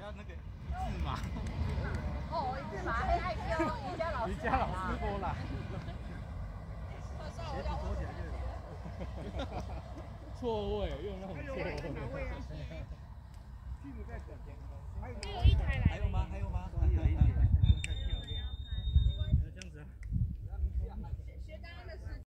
要那个一字马。 哦，一字马，爱叫瑜伽老师。瑜伽老师过来。 鞋子脱起来就有。 错位，用那种错位。 哪位啊？屁股在等。 还有一台来。 还有吗？还有吗？